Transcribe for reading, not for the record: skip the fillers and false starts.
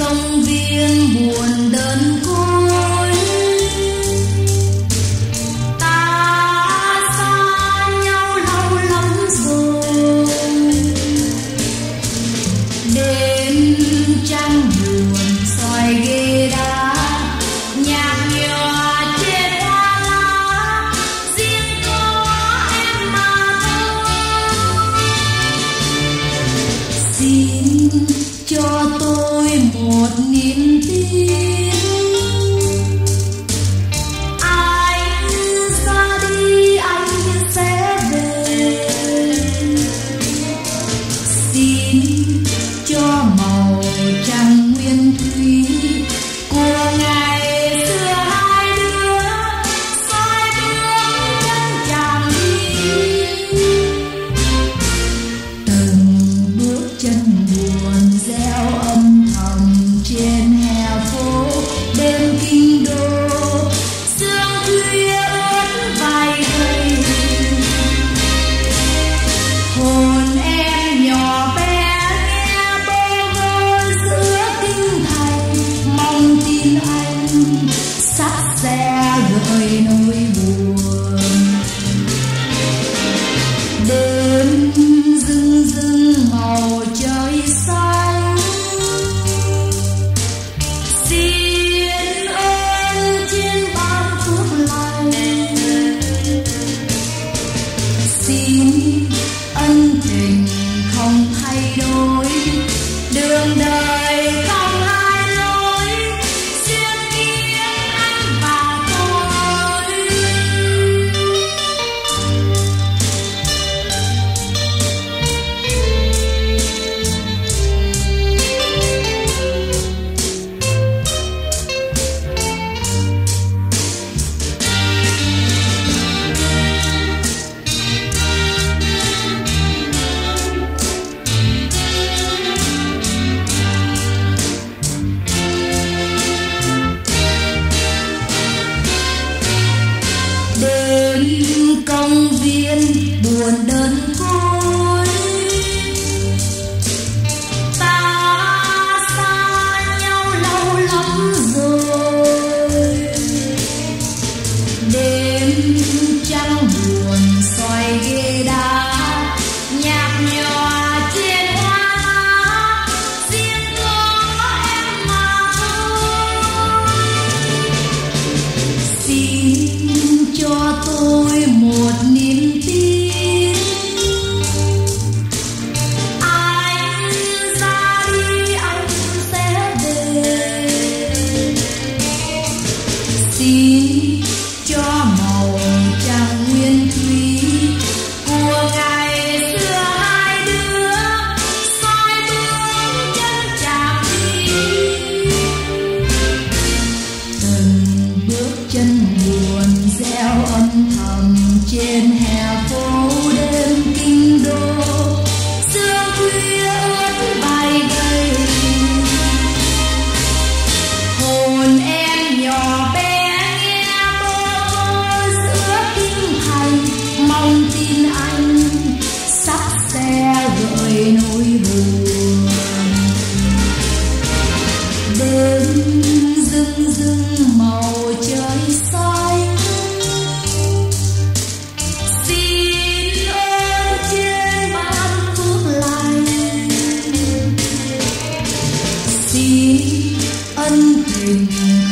công viên buồn đơn côi, ta xa nhau lâu lắm rồi. Đêm trăng buồn soi ghế đá, nhạc nhòa trên hoa lá, riêng có em mà thôi. Xin cho tôi một niềm tin, anh ra đi anh sẽ về. Xin cho màu trăng nguyên thủy của ngày xưa hai đứa soi bước chân chàng đi. Từng bước chân buồn reo âm thầm trên hè phố đêm kinh đô, sương khuya ướt vai gầy. Hồn em nhỏ bé nghe bơ vơ giữa kinh thành, mong tin anh sắt xe gợi nỗi buồn. Đêm rưng rưng màu trời xanh, xin ơn trên ban phước lành. Xin ân tình không thay đổi, đường đời không hai lối, duyên nghiêng anh và tôi. Đêm công viên buồn đơn côi, ta xa nhau lâu lắm rồi. Đêm trăng buồn soi ghế đá, nhạc nhòa trên hoa lá, riêng có em mà thôi. Xin cho tôi một niềm tin, anh ra đi anh sẽ về. Xin cho màu trăng nguyên thủy của ngày xưa hai đứa soi bước chân chàng đi. Từng bước chân buồn reo âm thầm trên hè phố đêm kinh đô, sương khuya ướt vai gầy. Hồn em nhỏ bé nghe bơ vơ giữa kinh thành, mong tin anh sắp xe gợi nỗi buồn. Đêm rưng rưng màu trời xanh, xin ơn trên ban phước lành. Xin ân tình